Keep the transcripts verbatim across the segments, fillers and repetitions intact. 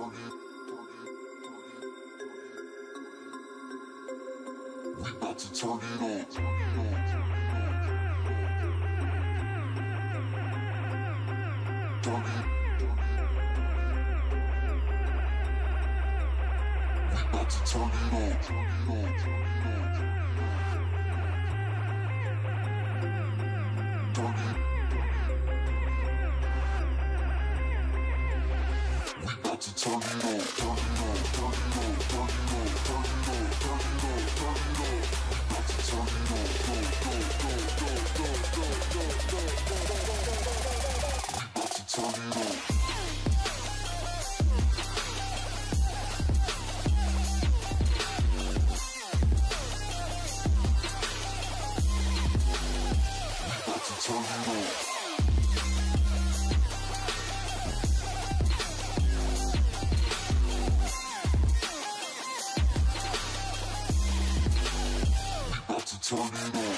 turn it, we about to turn it on. Turn it, we about to turn it on. Turn it, we about to turn it on. Turn it on, turn it on, turn it on, turn it on, turn it on, turn it on. We about to turn it on. Go, go, go, go, go, go, go, go, go, go, go, go. We about to turn it on. Turn it on. We about to turn it on.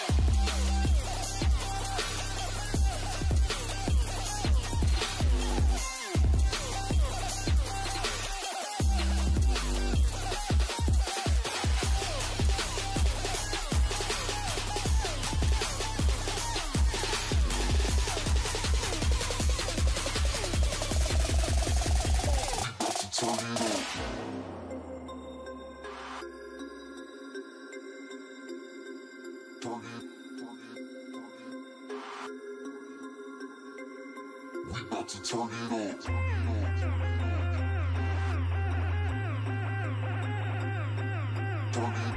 Turn it on. Turn it, turn it, turn it. We about to turn it on. Turn it on. Turn it,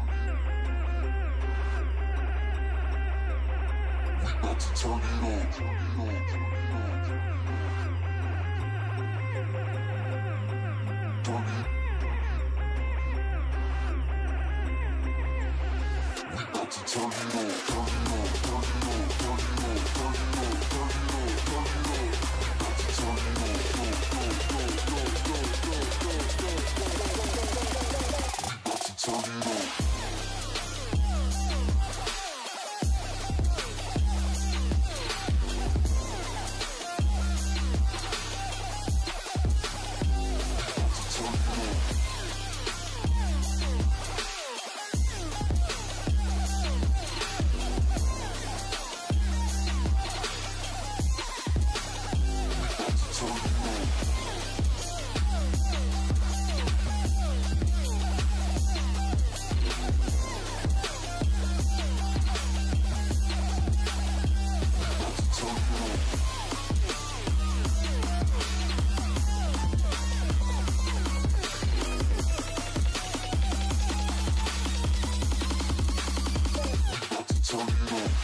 we about to turn it on. Turn it on. Turn it, we about to turn it on. Turn it on, turn it on, turn it on, turn it on, turn it on, turn it on. We about to turn it on. Go, go, go, go, go, go, go, go, go, go, go, go, go. We about to turn it on. Turn it on.